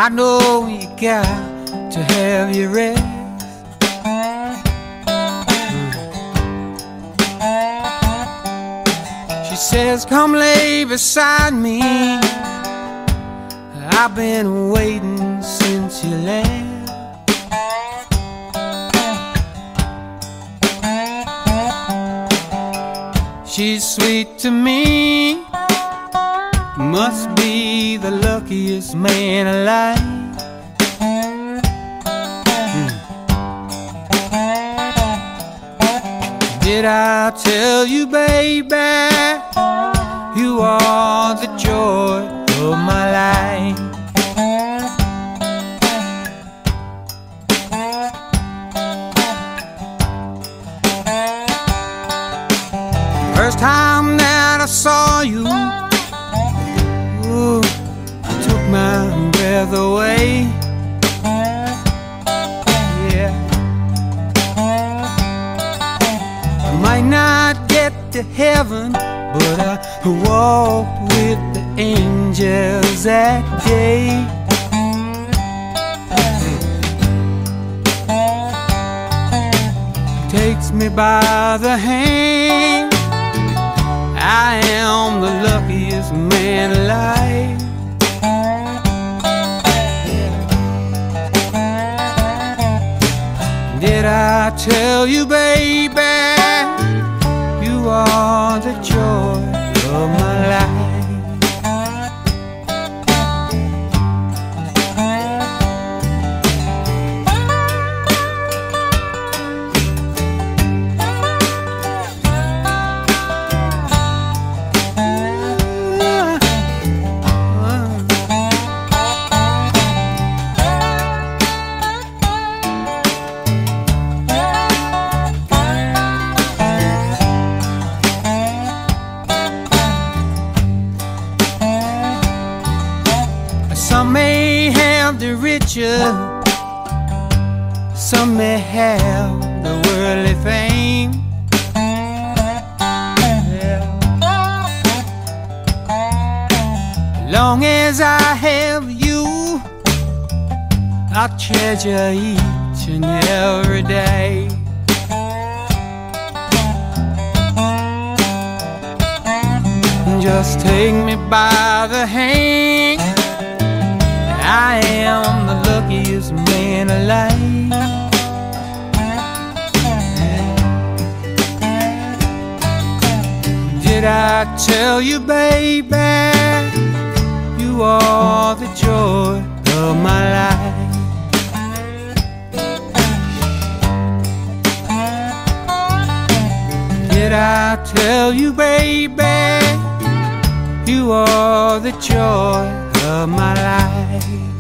I know you got to have your rest. She says, come lay beside me. I've been waiting since you left. She's sweet to me, must be the luckiest man alive. Did I tell you, baby, you are the joy of my life? First time that I saw you, ooh, took my breath away. Yeah, I might not get to heaven, but I walked with the angels that day. Takes me by the hand. I am the luckiest man alive. Did I tell you, baby, you are the joy of my life? Some may have the riches, some may have the worldly fame. Yeah. As long as I have you, I'll treasure each and every day. Just take me by the hand. I am the luckiest man alive. Did I tell you, baby, you are the joy of my life? Did I tell you, baby, you are the joy of my life?